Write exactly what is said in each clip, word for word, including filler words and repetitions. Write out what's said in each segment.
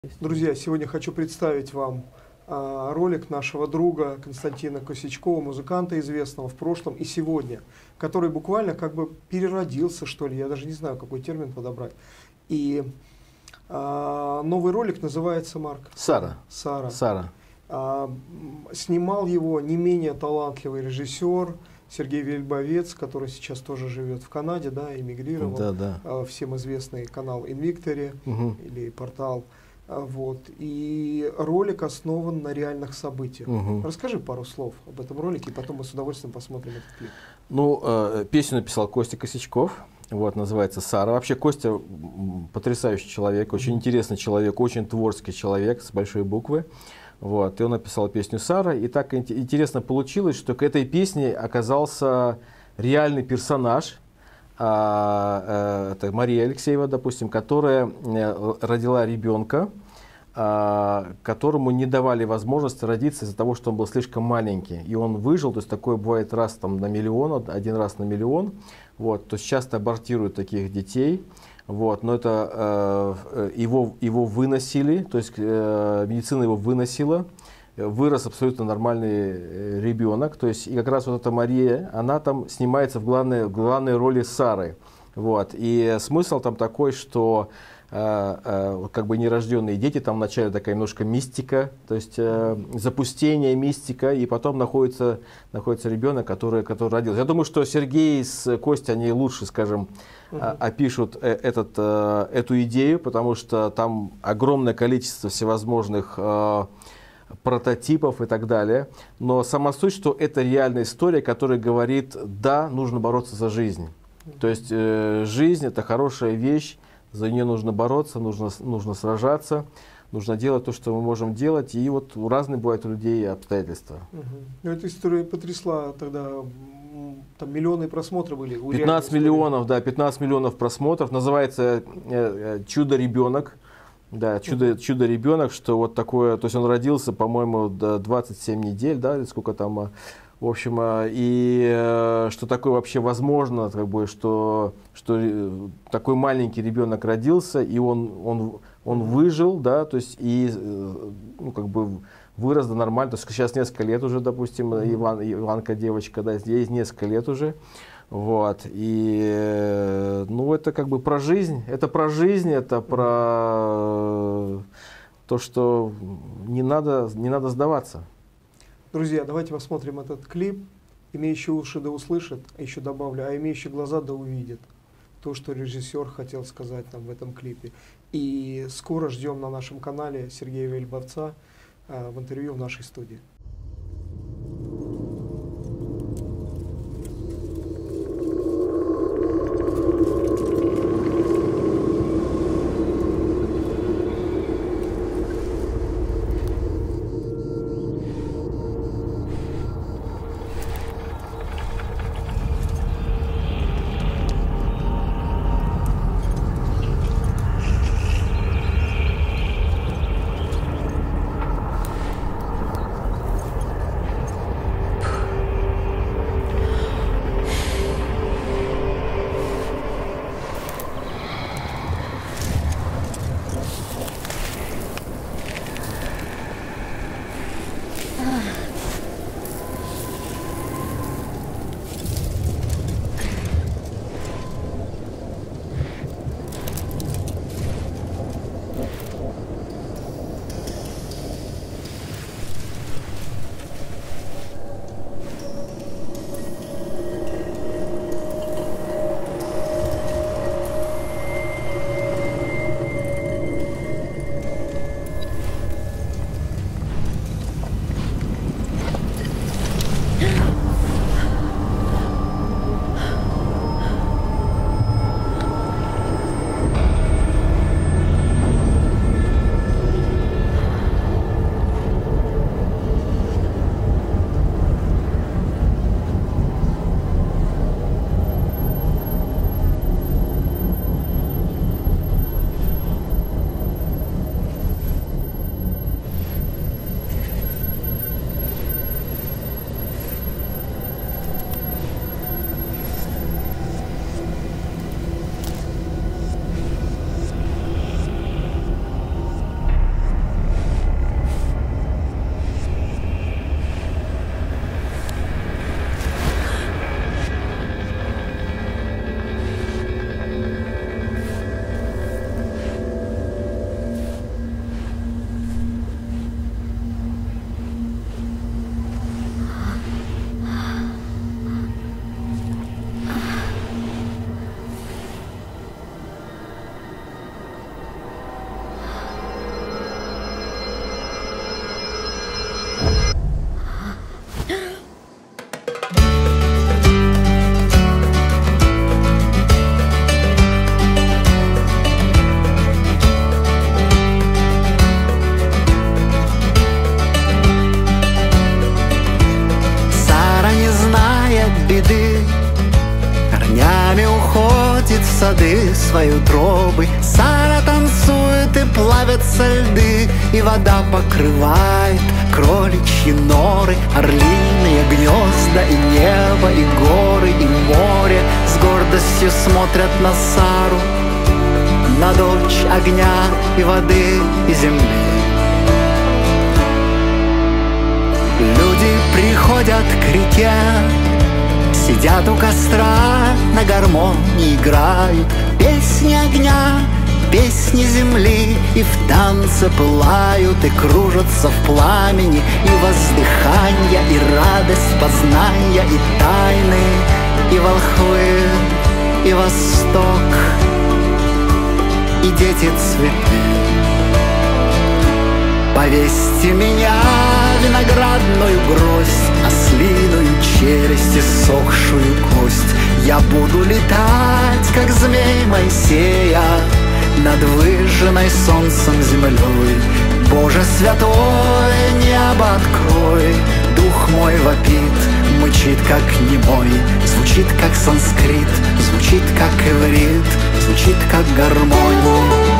Друзья, сегодня хочу представить вам а, ролик нашего друга Константина Косячкова, музыканта известного в прошлом и сегодня, который буквально как бы переродился, что ли, я даже не знаю, какой термин подобрать. И а, новый ролик называется, Марк? Сара. Сара. Сара. А, снимал его не менее талантливый режиссер Сергей Вельбовец, который сейчас тоже живет в Канаде, да, эмигрировал. Да, да. А, всем известный канал Invictory, Угу. или портал. Вот. И ролик основан на реальных событиях. Угу. Расскажи пару слов об этом ролике, и потом мы с удовольствием посмотрим этот клип. Ну, э, песню написал Костя Косячков, вот, называется «Сара». Вообще Костя потрясающий человек, очень интересный человек, очень творческий человек с большой буквы. Вот, и он написал песню «Сара». И так интересно получилось, что к этой песне оказался реальный персонаж. Это Мария Алексеева, допустим, которая родила ребенка, которому не давали возможности родиться из-за того, что он был слишком маленький. И он выжил, то есть такое бывает раз там, на миллион, один раз на миллион. Вот, то есть часто абортируют таких детей. Вот, но это э, его, его выносили, то есть э, медицина его выносила. Вырос абсолютно нормальный ребенок. То есть, и как раз вот эта Мария, она там снимается в главной, в главной роли Сары. Вот. И смысл там такой, что э, э, как бы нерожденные дети, там вначале такая немножко мистика, то есть э, запустение, мистика, и потом находится, находится ребенок, который, который родился. Я думаю, что Сергей с Костей, они лучше, скажем, Uh-huh. опишут этот, эту идею, потому что там огромное количество всевозможных э, прототипов и так далее. Но сама суть, что это реальная история, которая говорит, да, нужно бороться за жизнь. То есть э, жизнь — это хорошая вещь, за нее нужно бороться, нужно, нужно сражаться, нужно делать то, что мы можем делать. И вот разные бывают у людей обстоятельства. Угу. Ну, эта история потрясла тогда. Там миллионы просмотров были. пятнадцать миллионов, да, пятнадцать миллионов просмотров. Называется э, «Чудо-ребенок». Да, чудо, чудо-ребенок, что вот такое, то есть он родился, по-моему, до двадцать семь недель, да, или сколько там, в общем, и что такое вообще возможно, как бы, что, что такой маленький ребенок родился, и он, он, он выжил, да, то есть, и, ну, как бы, вырос до нормально, то есть сейчас несколько лет уже, допустим, Иван, Иванка девочка, да, ей несколько лет уже. Вот, и, ну, это как бы про жизнь, это про жизнь, это про то, что не надо, не надо сдаваться. Друзья, давайте посмотрим этот клип. Имеющий уши да услышит, а еще добавлю, а имеющий глаза да увидит. То, что режиссер хотел сказать нам в этом клипе. И скоро ждем на нашем канале Сергея Вельбовца в интервью в нашей студии. воды свои утробы. Сара танцует и плавятся льды, и вода покрывает кроличьи норы, орлиные гнезда, и небо, и горы, и море с гордостью смотрят на Сару, на дочь огня и воды и земли. Люди приходят к реке, сидят у костра, на гармонии играют песни огня, песни земли, и в танце пылают, и кружатся в пламени, и воздыханья, и радость познания, и тайны, и волхвы, и восток, и дети цветы. Повесьте меня, виноградную гроздь, ослиную челюсть и сохшую кость. Я буду летать, как змей Моисея, над выжженной солнцем землей. Боже святой, небо открой, дух мой вопит, мычит, как немой, звучит, как санскрит, звучит, как иврит, звучит, как гармония.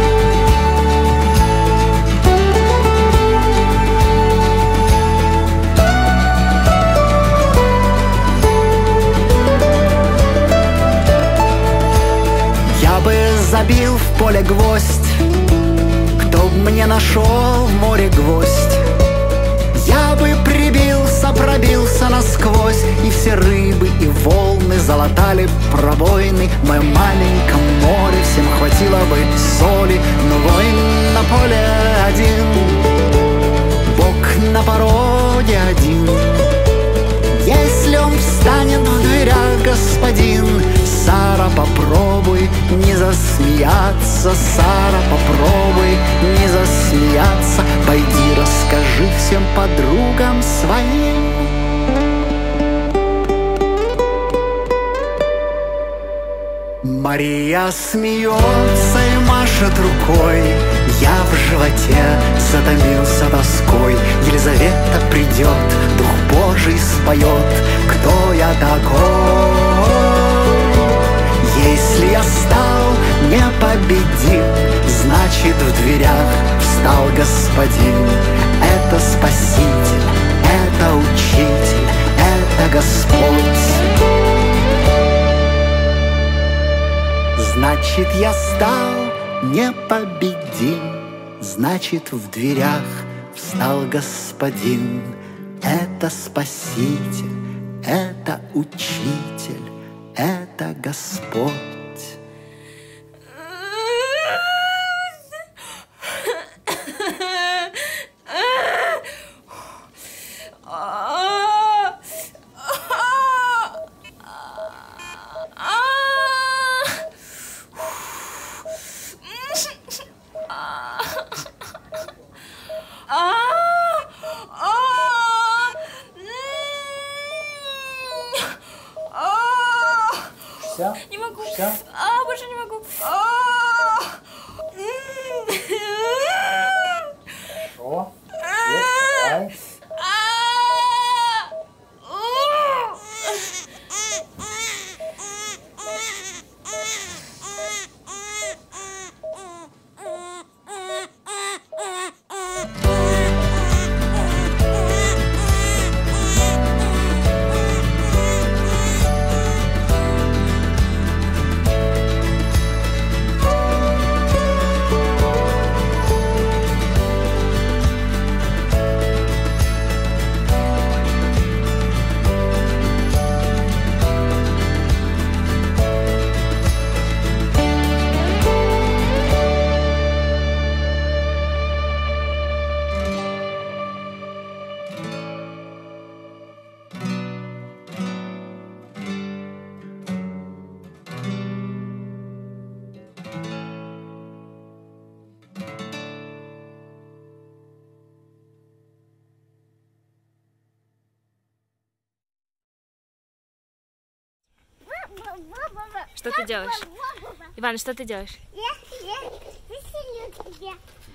Забил в поле гвоздь, кто б мне нашел в море гвоздь. Я бы прибился, пробился насквозь, и все рыбы и волны залатали пробоины. В моем маленьком море всем хватило бы соли, но воин на поле один, Бог на пороге один. Если он встанет в дверях, господин, Сара, попробуй не засмеяться, Сара, попробуй не засмеяться. Пойди расскажи всем подругам своим. Мария смеется и машет рукой, я в животе затомился тоской. Елизавета придет, Дух Божий споет, кто я такой. Если я стал непобедим, значит в дверях встал господин. Это Спаситель, это Учитель, это Господь. Значит, я стал непобедим, значит, в дверях встал господин. Это Спаситель, это Учитель, это Господь. Не могу. А, больше не могу. А, Хорошо. Давай. Что ты делаешь? Иван, что ты делаешь? Я, я веселю тебя.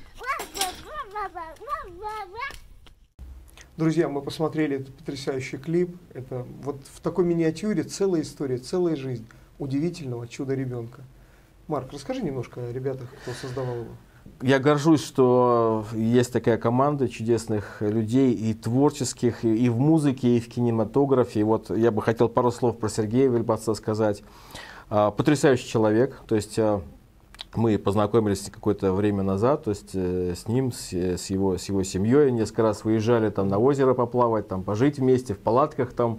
Друзья, мы посмотрели этот потрясающий клип. Это вот в такой миниатюре целая история, целая жизнь. удивительного чудо-ребенка. Марк, расскажи немножко о ребятах, кто создавал его. Я горжусь, что есть такая команда чудесных людей и творческих, и в музыке, и в кинематографе. И вот я бы хотел пару слов про Сергея Вельботца сказать. Потрясающий человек, то есть мы познакомились какое-то время назад, то есть с ним, с, с, его, с его семьей, несколько раз выезжали там на озеро поплавать, там пожить вместе, в палатках там,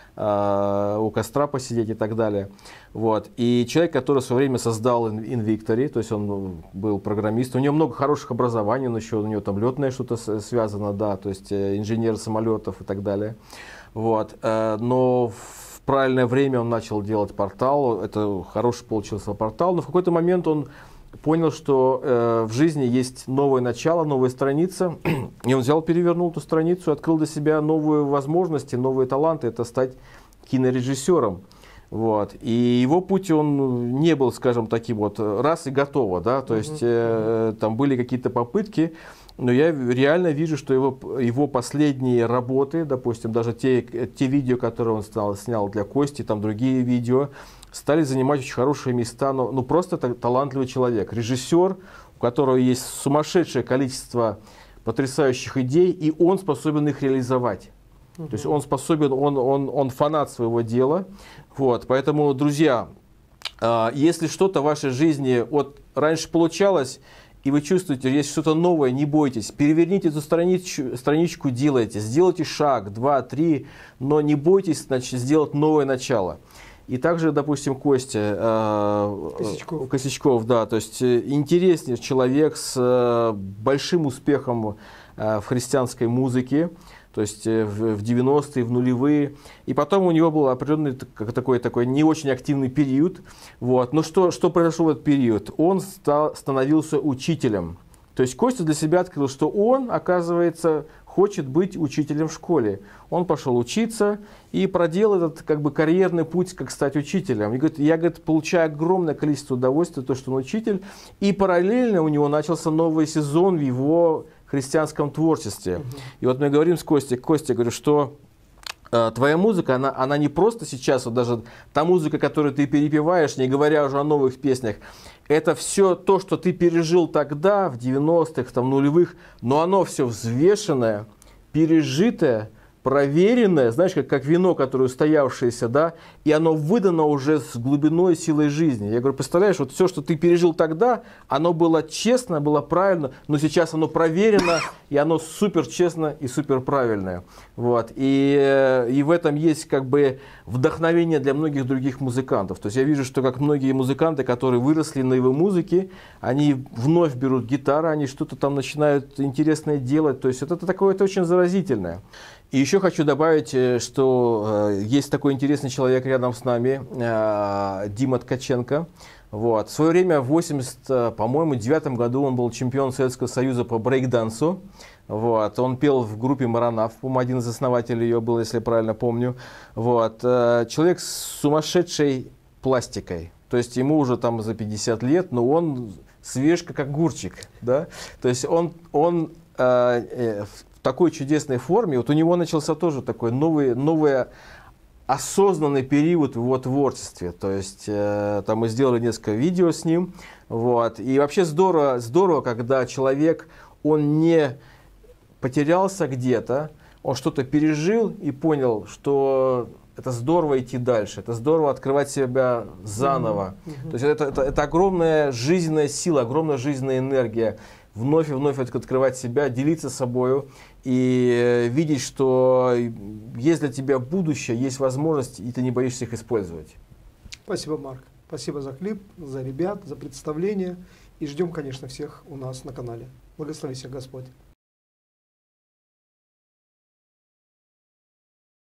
у костра посидеть и так далее. Вот. И человек, который в свое время создал Invictory, то есть он был программистом, у него много хороших образований, он еще, у него там летное что-то связано, да, то есть инженер самолетов и так далее. Вот. Но в правильное время он начал делать портал, это хороший получился портал, но в какой-то момент он понял, что э, в жизни есть новое начало, новая страница, и он взял, перевернул эту страницу, открыл для себя новые возможности, новые таланты, это стать кинорежиссером. Вот. И его путь, он не был, скажем, таким вот раз и готово, да, то есть э, там были какие-то попытки, но я реально вижу, что его, его последние работы, допустим, даже те, те видео, которые он стал, снял для Кости, там другие видео, стали занимать очень хорошие места, но ну, просто талантливый человек, режиссер, у которого есть сумасшедшее количество потрясающих идей, и он способен их реализовать. Uh-huh. То есть он способен, он, он, он фанат своего дела. Вот, поэтому, друзья, э, если что-то в вашей жизни вот раньше получалось, и вы чувствуете, есть что-то новое, не бойтесь, переверните эту страничку, страничку, делайте, сделайте шаг, два, три, но не бойтесь, значит, сделать новое начало. И также, допустим, Костя э, Косячков. Косячков, да, то есть интересный человек с э, большим успехом э, в христианской музыке, то есть э, в, в девяностые, в нулевые. И потом у него был определенный такой, такой не очень активный период. Вот. Но что, что произошло в этот период? Он стал, становился учителем. То есть Костя для себя открыл, что он, оказывается, хочет быть учителем в школе. Он пошел учиться и проделал этот как бы карьерный путь, как стать учителем. И говорит, я говорит, получаю огромное количество удовольствия, то, что он учитель. И параллельно у него начался новый сезон в его христианском творчестве. Uh-huh. И вот мы говорим с Костей, Костя, говорю, что э, твоя музыка, она, она не просто сейчас, вот даже та музыка, которую ты перепеваешь, не говоря уже о новых песнях, это все то, что ты пережил тогда, в девяностых, там, нулевых, но оно все взвешенное, пережитое, проверенное, знаешь, как, как вино, которое устоявшееся, да, и оно выдано уже с глубиной и силой жизни. Я говорю, представляешь, вот все, что ты пережил тогда, оно было честно, было правильно, но сейчас оно проверено, и оно супер честно и супер правильное. Вот. И, и в этом есть как бы вдохновение для многих других музыкантов. То есть я вижу, что как многие музыканты, которые выросли на его музыке, они вновь берут гитару, они что-то там начинают интересное делать. То есть это, это такое, это очень заразительное. И еще хочу добавить, что э, есть такой интересный человек рядом с нами, э, Дима Ткаченко. Вот. В свое время, в восемьдесят, по-моему, девятом году он был чемпион Советского Союза по брейк-дансу. Вот. Он пел в группе «Маранав», по-моему, один из основателей ее был, если я правильно помню. Вот. Э, человек с сумасшедшей пластикой. То есть ему уже там за пятьдесят лет, но он свеж, как огурчик. Да? То есть он... он э, э, такой чудесной форме, вот у него начался тоже такой новый, новый осознанный период в его творчестве. То есть э, там мы сделали несколько видео с ним. Вот. И вообще здорово, здорово, когда человек, он не потерялся где-то, он что-то пережил и понял, что это здорово идти дальше, это здорово открывать себя заново. Mm-hmm. То есть это, это, это огромная жизненная сила, огромная жизненная энергия. Вновь и вновь открывать себя, делиться собой и видеть, что есть для тебя будущее, есть возможность, и ты не боишься их использовать. Спасибо, Марк. Спасибо за клип, за ребят, за представление. И ждем, конечно, всех у нас на канале. Благослови всех Господь.